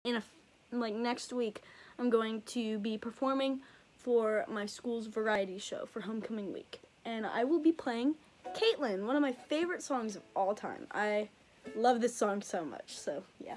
like next week, I'm going to be performing for my school's variety show for homecoming week. And I will be playing Caitlyn, one of my favorite songs of all time. I love this song so much, so yeah.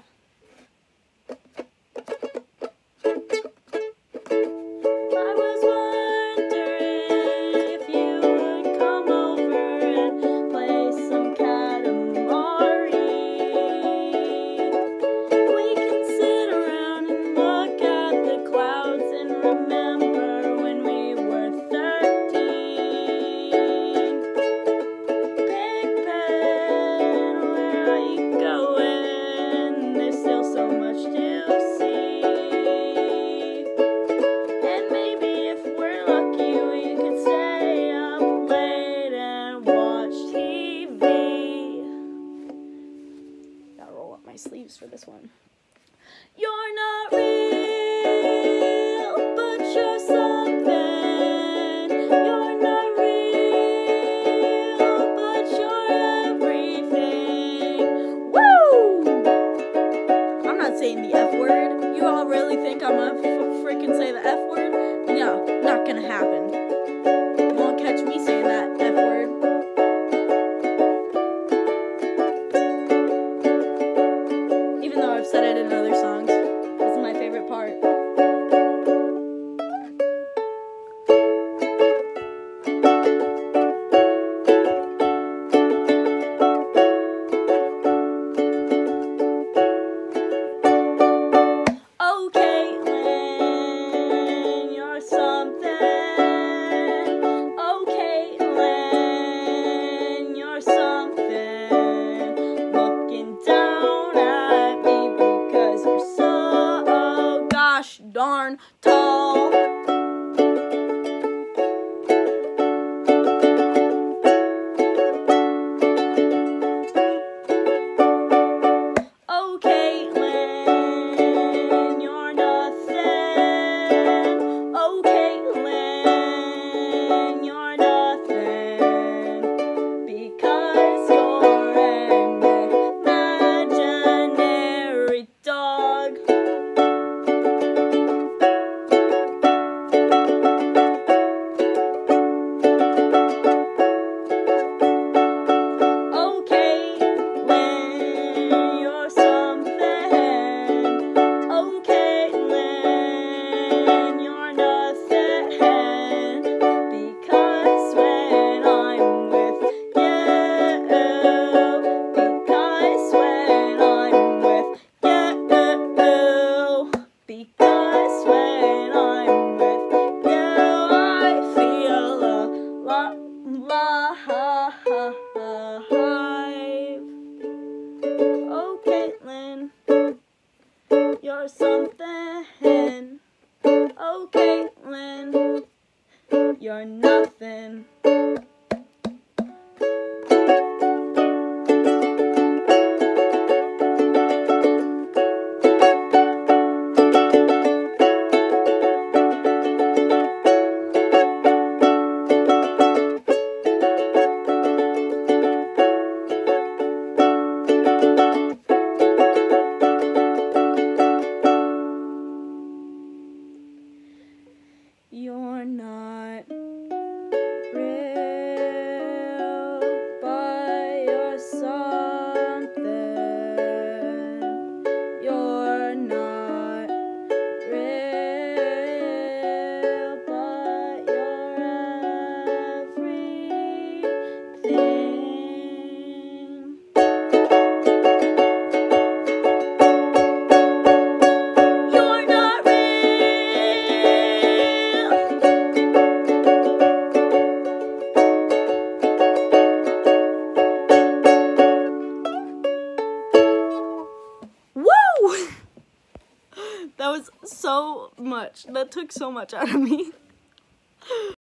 Sleeves for this one. You're not real, but you're something. You're not real, but you're everything. Woo! I'm not saying the F word. You all really think I'm gonna freaking say the F word? No, not gonna happen. You won't catch me saying that F word. I've said it in other songs. This is my favorite part. Oh, Caitlyn, you're something. Oh, Caitlyn, you're something. Looking down at me. You're so gosh darn tall. Oh, Caitlyn, you're nothing. Oh, Caitlyn, you're nothing. Because you're an imaginary dog. Oh, Caitlyn, you're something. Oh, Caitlyn, you're nothing. You're not real, but you're something. You're not real, but you're everything. That was so much. That took so much out of me.